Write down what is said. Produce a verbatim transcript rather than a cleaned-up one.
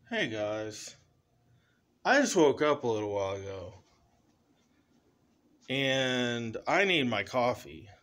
Hey guys, I just woke up a little while ago and I need my coffee.